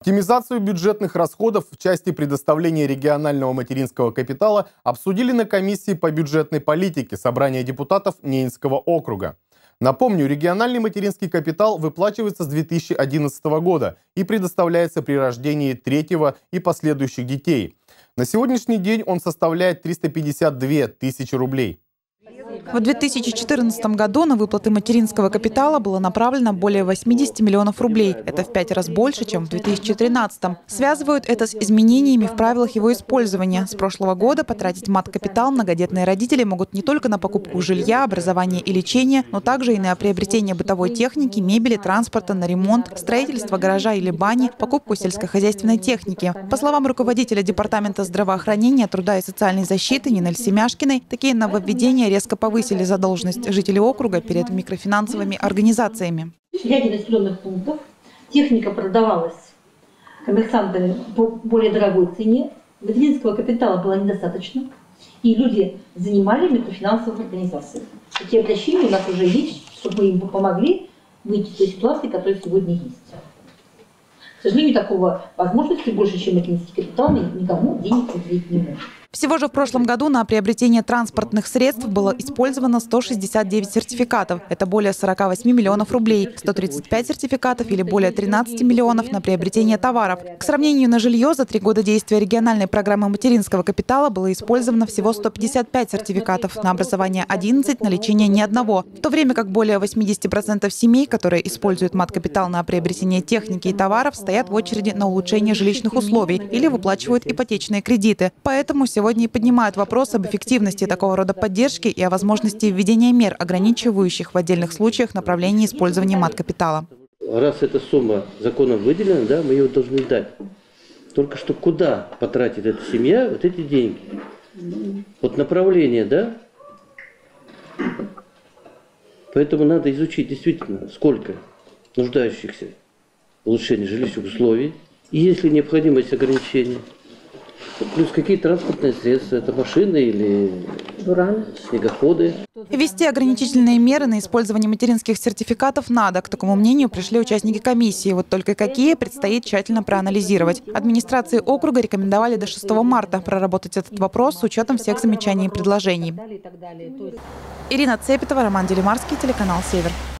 Оптимизацию бюджетных расходов в части предоставления регионального материнского капитала обсудили на комиссии по бюджетной политике Собрания депутатов Ненецкого округа. Напомню, региональный материнский капитал выплачивается с 2011 года и предоставляется при рождении третьего и последующих детей. На сегодняшний день он составляет 352 тысячи рублей. В 2014 году на выплаты материнского капитала было направлено более 80 миллионов рублей. Это в 5 раз больше, чем в 2013. Связывают это с изменениями в правилах его использования. С прошлого года потратить мат-капитал многодетные родители могут не только на покупку жилья, образование и лечение, но также и на приобретение бытовой техники, мебели, транспорта, на ремонт, строительство гаража или бани, покупку сельскохозяйственной техники. По словам руководителя Департамента здравоохранения, труда и социальной защиты Нинель Семяшкиной, такие нововведения резко повысили задолженность жителей округа перед микрофинансовыми организациями. В ряде населенных пунктов техника продавалась коммерсантами по более дорогой цене, материнского капитала было недостаточно, и люди занимали микрофинансовых организаций. Эти обращения у нас уже есть, чтобы мы им помогли выйти из той ситуации, которая сегодня есть. К сожалению, такого возможности больше, чем материнский капитал, никому денег выделить не может. Всего же в прошлом году на приобретение транспортных средств было использовано 169 сертификатов. Это более 48 миллионов рублей, 135 сертификатов или более 13 миллионов на приобретение товаров. К сравнению, на жилье за 3 года действия региональной программы материнского капитала было использовано всего 155 сертификатов, на образование 11, на лечение ни одного. В то время как более 80% семей, которые используют мат-капитал на приобретение техники и товаров, стоят в очереди на улучшение жилищных условий или выплачивают ипотечные кредиты. Поэтому сегодня и поднимают вопрос об эффективности такого рода поддержки и о возможности введения мер, ограничивающих в отдельных случаях направление использования мат-капитала. Раз эта сумма законом выделена, да, мы ее должны дать. Только что куда потратит эта семья вот эти деньги? Вот направление, да? Поэтому надо изучить действительно, сколько нуждающихся в улучшении жилищных условий. И если необходимость ограничения, плюс какие транспортные средства, это машины или снегоходы. Ввести ограничительные меры на использование материнских сертификатов надо. К такому мнению пришли участники комиссии. Вот только какие, предстоит тщательно проанализировать. Администрации округа рекомендовали до 6 марта проработать этот вопрос с учетом всех замечаний и предложений. Ирина Цепетова, Роман Делимарский, телеканал «Север».